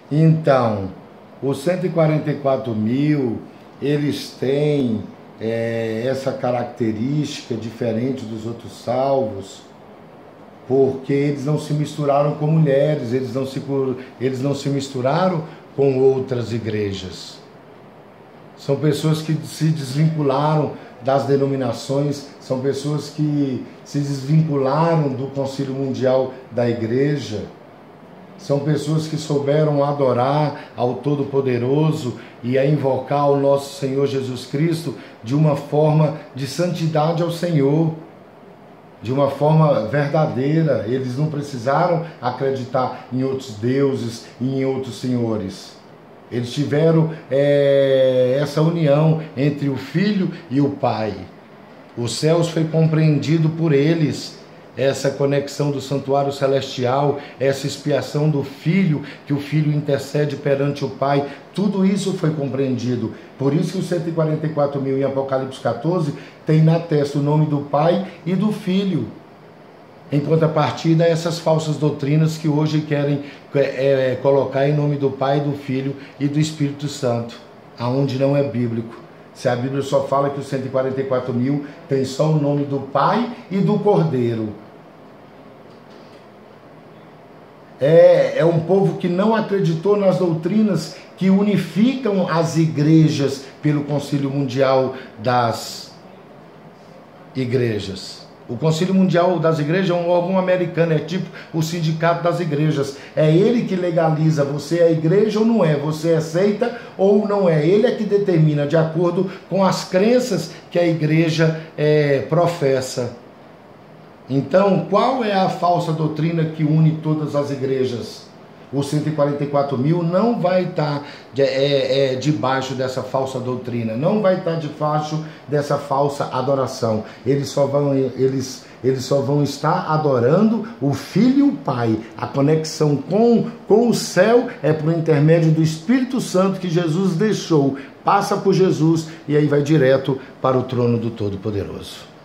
Então, os 144 mil, eles têm essa característica diferente dos outros salvos, porque eles não se misturaram com mulheres, eles não se misturaram com outras igrejas. São pessoas que se desvincularam das denominações, são pessoas que se desvincularam do Concílio Mundial da Igreja, são pessoas que souberam adorar ao Todo-Poderoso e a invocar o nosso Senhor Jesus Cristo de uma forma de santidade ao Senhor, de uma forma verdadeira. Eles não precisaram acreditar em outros deuses e em outros senhores. Eles tiveram essa união entre o Filho e o Pai. Os céus foi compreendido por eles, essa conexão do santuário celestial, essa expiação do Filho, que o Filho intercede perante o Pai, tudo isso foi compreendido. Por isso que os 144 mil em Apocalipse 14 tem na testa o nome do Pai e do Filho. Em contrapartida, essas falsas doutrinas que hoje querem colocar em nome do Pai, do Filho e do Espírito Santo, aonde não é bíblico. Se a Bíblia só fala que os 144 mil tem só o nome do Pai e do Cordeiro. É um povo que não acreditou nas doutrinas que unificam as igrejas pelo Concílio Mundial das Igrejas. O Concílio Mundial das Igrejas é um órgão americano, é tipo o Sindicato das Igrejas. É ele que legaliza, você é igreja ou não é, você aceita ou não é. Ele é que determina de acordo com as crenças que a igreja professa. Então, qual é a falsa doutrina que une todas as igrejas? Os 144 mil não vai estar debaixo dessa falsa doutrina, não vai estar debaixo dessa falsa adoração. Eles só vão estar adorando o Filho e o Pai. A conexão com o céu é por intermédio do Espírito Santo que Jesus deixou. Passa por Jesus e aí vai direto para o trono do Todo-Poderoso.